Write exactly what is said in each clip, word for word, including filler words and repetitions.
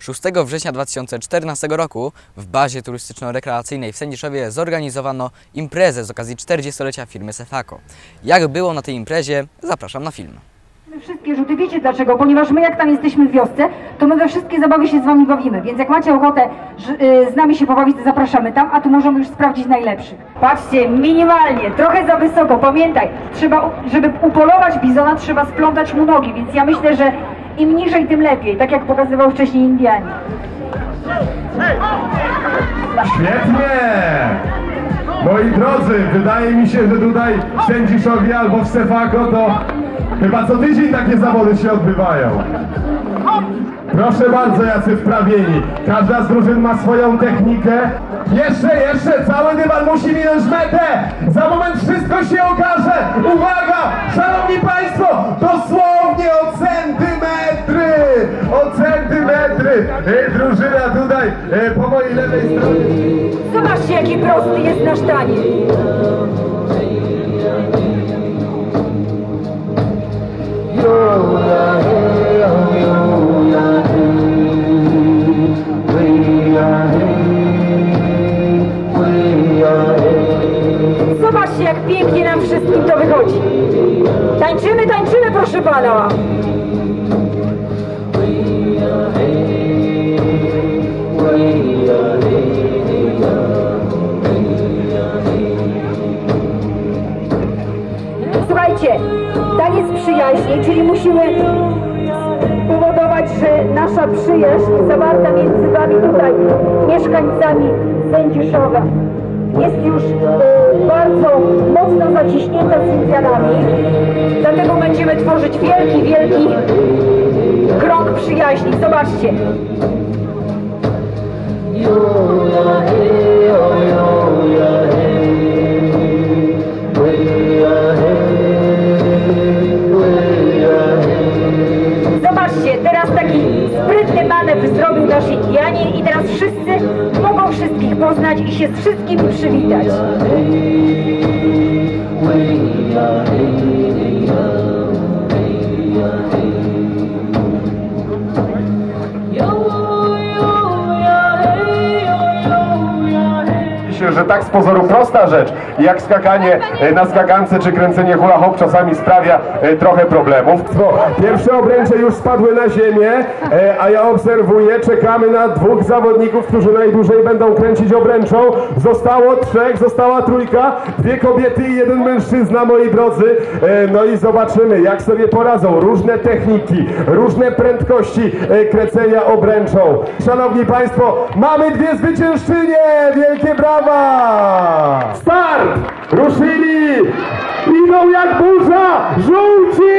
szóstego września dwa tysiące czternastego roku w bazie turystyczno-rekreacyjnej w Sędziszowie zorganizowano imprezę z okazji czterdziestolecia firmy Sefako. Jak było na tej imprezie? Zapraszam na film. Wszystkie rzuty, wiecie dlaczego? Ponieważ my jak tam jesteśmy w wiosce, to my we wszystkie zabawy się z wami bawimy, więc jak macie ochotę z nami się pobawić, to zapraszamy tam, a tu możemy już sprawdzić najlepszych. Patrzcie, minimalnie, trochę za wysoko, pamiętaj, trzeba, żeby upolować bizona, trzeba splątać mu nogi, więc ja myślę, że im niżej, tym lepiej, tak jak pokazywał wcześniej Indianie. Świetnie! Moi drodzy, wydaje mi się, że tutaj w Sędziszowie albo w Sefako to chyba co tydzień takie zawody się odbywają. Proszę bardzo, jacy wprawieni. Każda z drużyn ma swoją technikę. Jeszcze, jeszcze, cały dywan musi minąć metę. Za moment wszystko się okaże. Uwaga, szanowni państwo, dosłownie o centymetry, o centymetry. Drużyna tutaj po mojej lewej stronie. Zobaczcie, jaki prosty jest nasz taniec. Zobaczcie, jak pięknie nam wszystkim to wychodzi. Tańczymy, tańczymy, proszę pana. Słuchajcie, taniec przyjaźni, czyli musimy powodować, że nasza przyjaźń zawarta między wami tutaj, mieszkańcami Sędziszowa, jest już e, bardzo mocno zaciśnięta z Indianami. Dlatego będziemy tworzyć wielki, wielki krąg przyjaźni. Zobaczcie. Zobaczcie, teraz taki sprytny manewr zrobił nasz Indianin i teraz wszyscy mogą wszystkich poznać i się z wszystkimi przywitać. Że tak z pozoru prosta rzecz, jak skakanie na skakance czy kręcenie hula hop czasami sprawia trochę problemów. Pierwsze obręcze już spadły na ziemię, a ja obserwuję, czekamy na dwóch zawodników, którzy najdłużej będą kręcić obręczą. Zostało trzech, została trójka, dwie kobiety i jeden mężczyzna, moi drodzy. No i zobaczymy, jak sobie poradzą. Różne techniki, różne prędkości kręcenia obręczą. Szanowni Państwo, mamy dwie zwyciężczynie! Wielkie brawa! Start! Ruszyli! Idą jak burza! Żółci!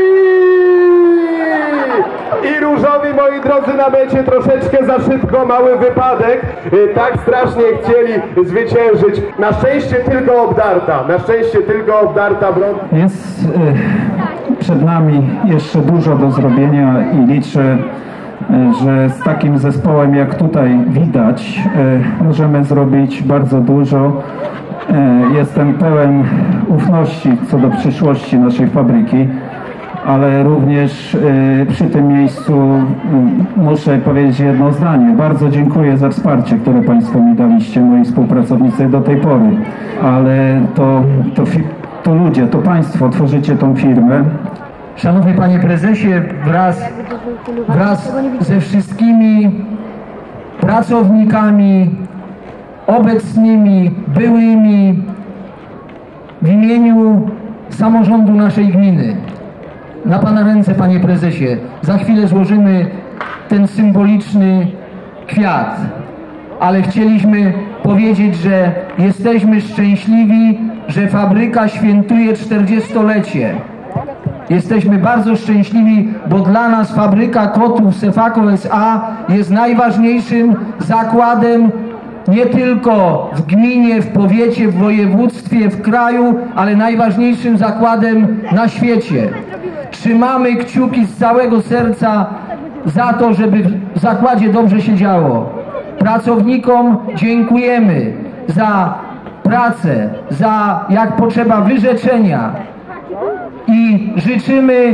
I różowi, moi drodzy, na mecie troszeczkę za szybko, mały wypadek. Tak strasznie chcieli zwyciężyć. Na szczęście tylko obdarta. Na szczęście tylko obdarta broń. Jest y, przed nami jeszcze dużo do zrobienia i liczę, że z takim zespołem, jak tutaj widać, możemy zrobić bardzo dużo. Jestem pełen ufności co do przyszłości naszej fabryki, ale również przy tym miejscu muszę powiedzieć jedno zdanie. Bardzo dziękuję za wsparcie, które Państwo mi daliście, moi współpracownicy do tej pory, ale to, to, to ludzie, to Państwo tworzycie tą firmę. Szanowny Panie Prezesie, wraz, wraz ze wszystkimi pracownikami obecnymi, byłymi, w imieniu samorządu naszej gminy, na Pana ręce, Panie Prezesie, za chwilę złożymy ten symboliczny kwiat, ale chcieliśmy powiedzieć, że jesteśmy szczęśliwi, że fabryka świętuje czterdziestolecie. Jesteśmy bardzo szczęśliwi, bo dla nas fabryka kotłów Sefako S A jest najważniejszym zakładem nie tylko w gminie, w powiecie, w województwie, w kraju, ale najważniejszym zakładem na świecie. Trzymamy kciuki z całego serca za to, żeby w zakładzie dobrze się działo. Pracownikom dziękujemy za pracę, za jak potrzeba wyrzeczenia i życzymy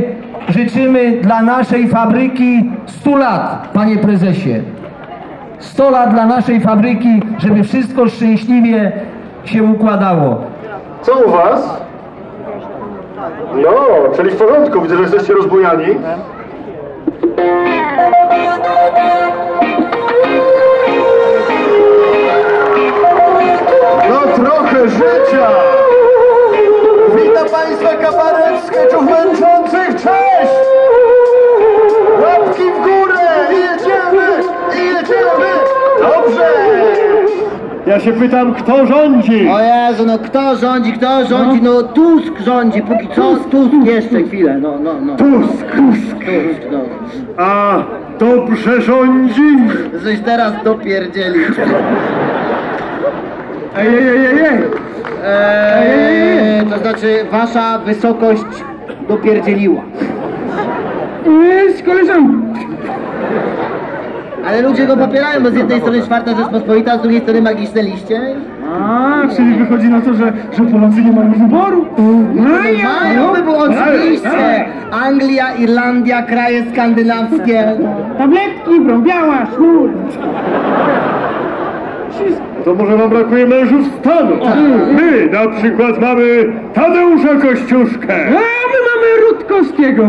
życzymy dla naszej fabryki stu lat, panie prezesie. sto lat dla naszej fabryki, żeby wszystko szczęśliwie się układało. Co u was? No, czyli w porządku, widzę, że jesteście rozbujani. No trochę życia! Witam Państwa kabaret skeczów męczących, cześć! Łapki w górę i jedziemy, i jedziemy! Dobrze! Ja się pytam, kto rządzi? O Jezu, no kto rządzi, kto rządzi? No Tusk rządzi, póki co Tusk jeszcze chwilę, no, no, no. Tusk, Tusk. Tusk, no. A dobrze rządzi? Coś teraz dopierdzieli. Ej, ej, ej, ej, ej. Eee, to znaczy wasza wysokość dopierdzieliła. Z koleżanką. Ale ludzie go popierają, bo z jednej strony Czwarta Rzeczpospolita, z drugiej strony magiczne liście. A, czyli wychodzi na to, że, że Polacy nie mają wyboru. Mają wybór, oczywiście. Anglia, Irlandia, kraje skandynawskie. Tabletki, brąbiała, sznur. To może wam brakuje mężów stanu. My na przykład mamy Tadeusza Kościuszkę. A my mamy Rutkowskiego.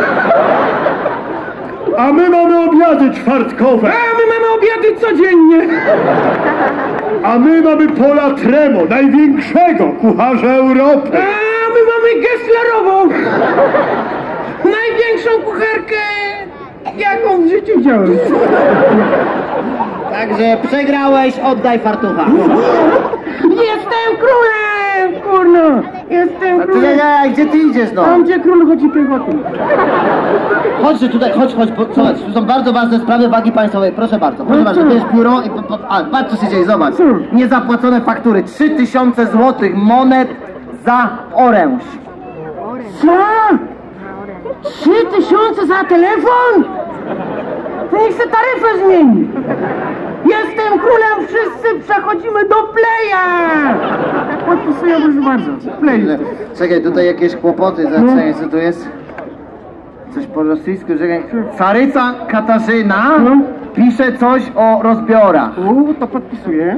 A my mamy obiady czwartkowe. A my mamy obiady codziennie. A my mamy Pola Tremo, największego kucharza Europy. A my mamy Gesslerową. Największą kucharkę, jaką w życiu widziałem. Także przegrałeś, oddaj fartucha. Jestem królem, kurno. Jestem Ty, królem. nie, nie, gdzie ty idziesz, no? Tam gdzie król chodzi piechotą. Chodźcie tutaj, chodź, chodź, bo, zobacz, tu są bardzo ważne sprawy wagi państwowej, proszę bardzo, proszę bardzo, to jest biuro i, po, po, a, patrz co się dzieje, zobacz, niezapłacone faktury, trzy tysiące złotych monet za oręż. Co? Trzy tysiące za telefon? To niech se taryfę zmieni. Jestem królem, wszyscy przechodzimy do playa. Podpisuję, proszę bardzo, play. Czekaj, tutaj jakieś kłopoty, zaczekaj, co tu jest? Coś po rosyjsku, czekaj. Caryca Katarzyna pisze coś o rozbiorach. U, to podpisuję.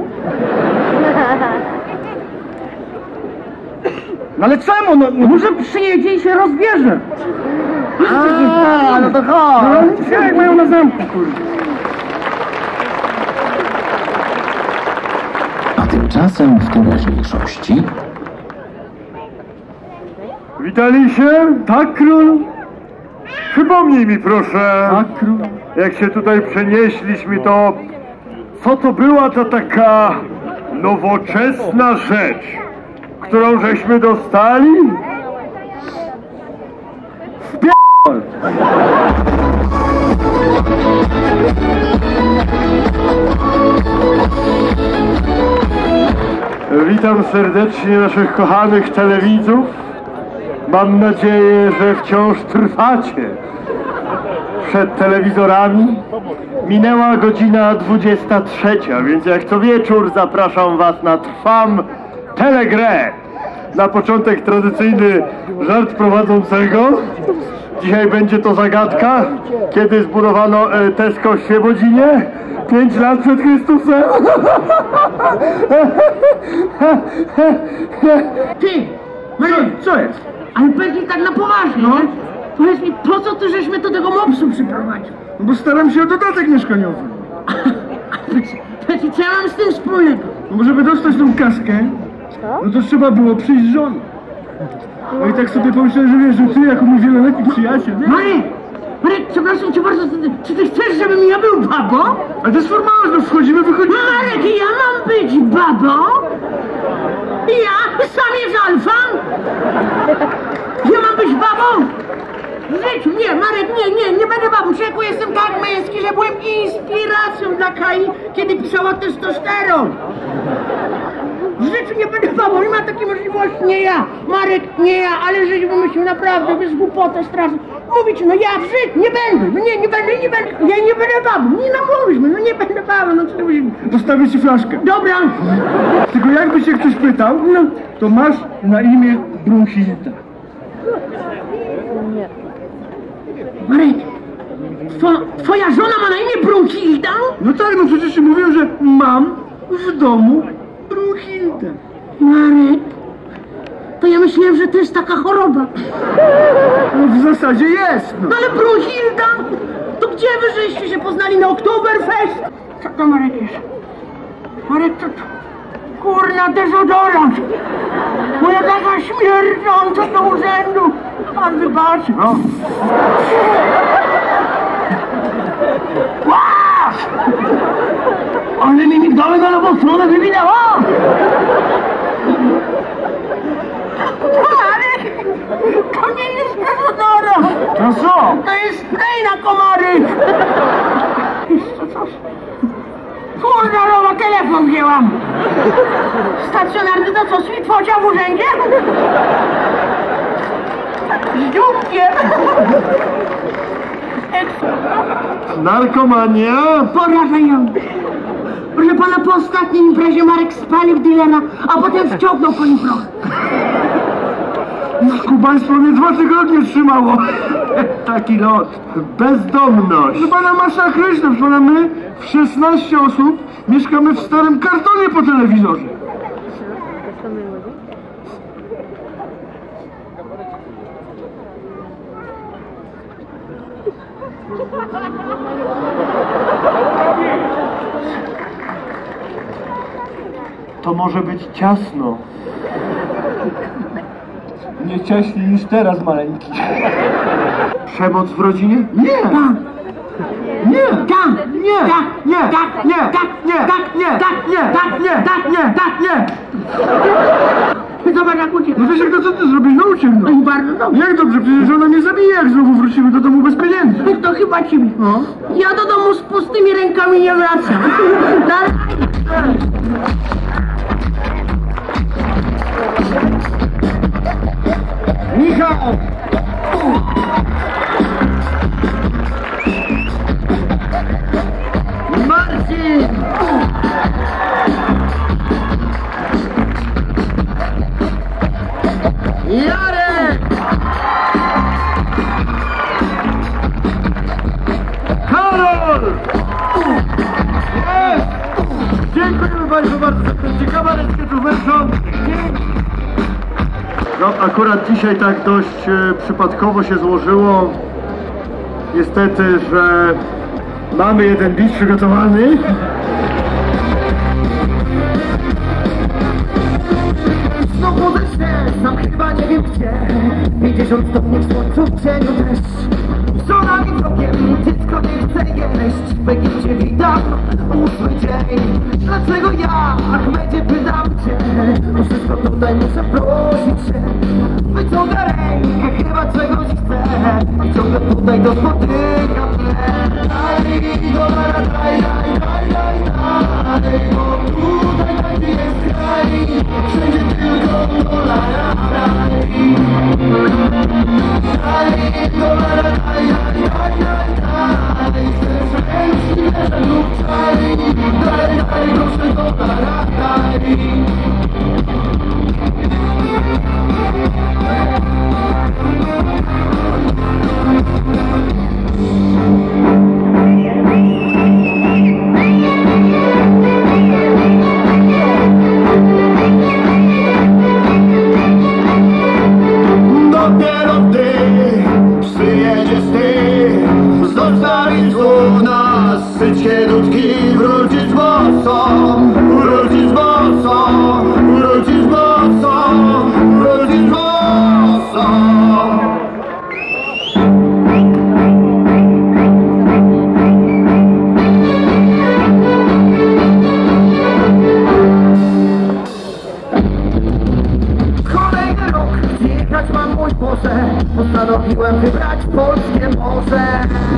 No ale czemu? No, no może przyjedzie i się rozbierze. A, no to chodź. No, jak mają na zamku, kurde. A tymczasem w teraźniejszości Witali się? Tak, król? Przypomnij mi proszę, tak, król. Jak się tutaj przenieśliśmy, to co to była ta taka nowoczesna rzecz, którą żeśmy dostali? Wpierdol! Witam serdecznie naszych kochanych telewidzów. Mam nadzieję, że wciąż trwacie przed telewizorami. Minęła godzina dwudziesta trzecia, więc jak co wieczór zapraszam was na Trwam Telegrę. Na początek tradycyjny żart prowadzącego. Dzisiaj będzie to zagadka, kiedy zbudowano e, Tesco w Świebodzinie. Pięć lat przed Chrystusem. Ty, Marek, co jest? Ale pewnie tak na poważnie, no. Powiedz mi, po co ty żeśmy do tego mopsu przyprowadził? No bo staram się o dodatek mieszkaniowy. Powiedz mi, co ja mam z tym wspólnego? No bo żeby dostać tą kaskę, no to trzeba było przyjść z żoną. No i tak sobie pomyślałem, że wiesz, że ty jako mój wieloletni przyjaciel, nie? Marek, Marek, przepraszam cię bardzo, ty, czy ty chcesz, żebym ja był babą? Ale to jest formalne, no wchodzimy, wychodzimy. Marek, ja mam być babą? Ja? Sam jest alfa? Ja mam być babą? W życiu, nie, Marek, nie, nie, nie będę babą. Człowieku, jestem tak męski, że byłem inspiracją dla Kai, kiedy pisała testosteron. W życiu nie będę babą, nie ma takiej możliwości, nie ja. Marek, nie ja, ale żyć wymyślił naprawdę, to jest głupota straszna. Mówić, no ja w życiu nie będę, no nie, nie będę, nie będę, ja nie będę babą, nie namówmy, no nie będę babą, no co ty mówisz? Postawię ci flaszkę. Dobra. Tylko jakby się ktoś pytał, no, to masz na imię Brunhilda. Marek, two, twoja żona ma na imię Brunhilda? No tak, no przecież mówiłem, że mam w domu Brunhildę. Marek, to ja myślałem, że to jest taka choroba. No w zasadzie jest, no. No ale Brunhilda, to gdzie wy żeście się poznali na Oktoberfest? Co to Marek jest? Marek, to, to kurna dezodorant. Moja taka śmierdząca do urzędu. Pan wybaczy. No. Wow! Ale mi migdały na lewą stronę wywinęła! Marek, to nie jest dezodorant. To co? To jest spray na komary! Jeszcze coś. Kurna, nowa, telefon wzięłam! Stacjonarny to co, switwocia w urzędzie? Z dzióbkiem! Narkomania? Porażające! Proszę pana, po ostatniej imprezie Marek spalił dilera, a potem wciągnął po nim proch. Skubaństwo mnie dwa tygodnie trzymało. Taki los. Bezdomność. To pana masakryczne, proszę pana, my w szesnaście osób mieszkamy w starym kartonie po telewizorze. To może być ciasno. Nie ciaśniej niż teraz, maleńki. Przemoc w rodzinie? Nie! Tak! Nie! Tak! Nie! Tak! Nie! Tak! Nie! Tak! Nie! Tak! Nie! Tak! Nie! Tak! Nie! Tak! Nie! Tak! Nie! Zobacz, jak uciekł. No wiesz, jak to co ty zrobisz? No uciekł. I bardzo dobrze. Jak dobrze? Przecież ona mnie zabije, jak znowu wrócimy do domu bez pieniędzy. To chyba ciebie. No. Ja do domu z pustymi rękami nie wracam. Dalej. Michał! Marcin! Jarek! Karol! Jest! Dziękujemy Państwu bardzo za ten ciekawareckie tu męczący. No akurat dzisiaj tak dość e, przypadkowo się złożyło niestety, że mamy jeden beat przygotowany. Znowu ześlę, sam chyba nie wiem gdzie. pięćdziesiąt stopni w słońcu, w cieniu deszcz. Żona mi wzrokiem, dziecko nie chce jeść. W Egipcie witam ósmy dzień. Dlaczego ja, Achmedzie, pytam cię? O wszystko tutaj muszę prosić cię. Wyciąga rękę, chyba czegoś chcę. I ciągle tutaj to spotyka mnie. Daj dolara, daj, daj, daj, daj, daj. Bo tutaj taki jest kraj. Wszędzie tylko dolara, daj. Daj dolara, daj, daj, daj, daj, daj. Chcesz ręczki, leżę lub czaj. Daj, daj, proszę dolara, daj. Dopiero ty przyjedziesz ty, zostawisz u nas syćkie dudki, wrócisz mocą, wrócisz mocą, wrócisz mocą, wrócisz mocą. Kolejny rok, gdzie jechać mam, mój Boże. Postanowiłem wybrać polskie morze.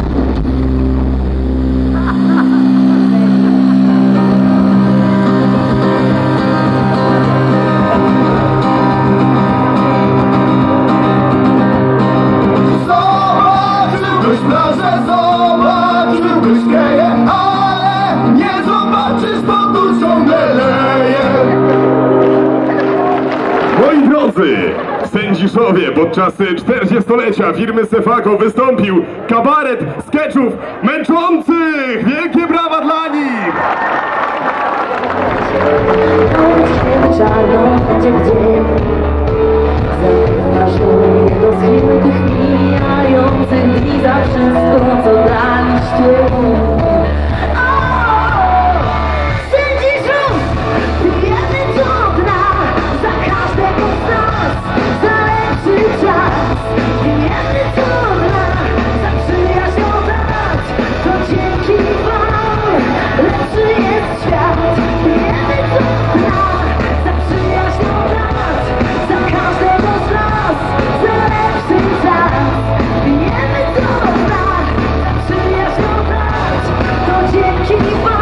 Zobaczyłbyś plażę, zobaczyłbyś keję, ale nie zobaczysz, bo tu ciągle leje. Moi drodzy, sędziowie Sędziszowie, podczas czterdziestolecia firmy Sefako wystąpił kabaret skeczów męczących! Wielkie brawa dla nich! Czarno będzie gdzie zapytasz mnie do schylnych mijających dni za wszystko, co daliście mu. Sędziszów, pijemy do dna, za każdego z nas, za lepszy czas. Pijemy do dna, za przyjaźń oddać, to dzięki wam lepszy jest świat. Pijemy do dna, za przyjaźń oddać, za każdego z nas, za lepszy czas. Pijemy do dna, za przyjaźń oddać, to dzięki wam